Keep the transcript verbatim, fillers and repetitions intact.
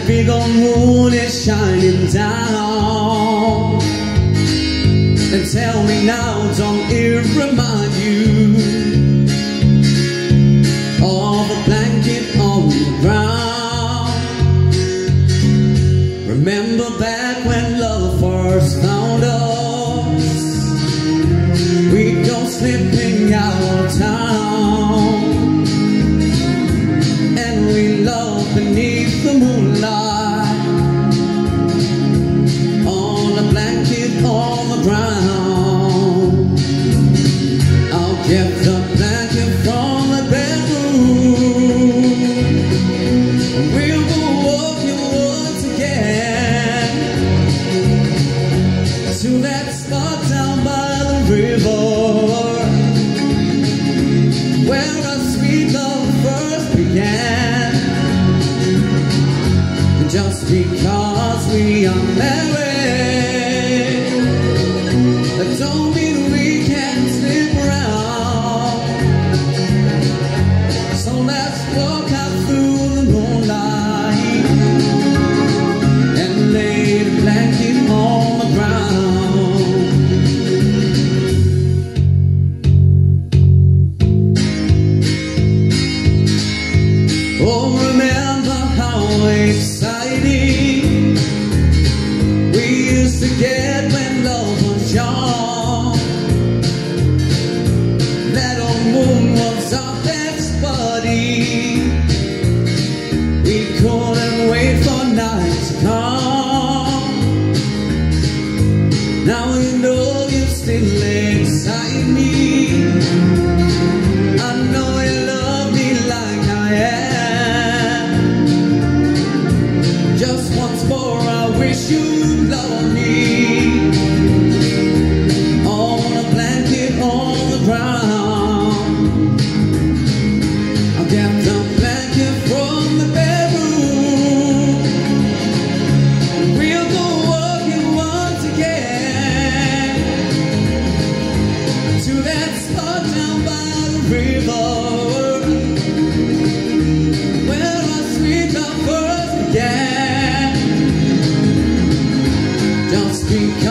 big old moon is shining down. And tell me now, don't it remind you of a blanket on the ground? Remember back when love first found us, we'd go slipping out of town, and we loved beneath the moonlight, on a blanket on the ground. I'll get the blanket from the bedroom, and we'll go walking once again to that spot down by the river, where our sweet love first began. Just because we are married, that don't mean we can't slip around. So let's walk out through the moonlight and lay the blanket on the ground. Oh, remember how exciting we used to get when love was young. That old moon was our best buddy. We couldn't wait for night to come. Now you know you still excite me. I know you love me like I am. Just once more, I wish you'd love me on a blanket on the ground. I'll get the blanket from the bedroom, and we'll go walking once again to that spot down by the river, where our sweet love first began. Just because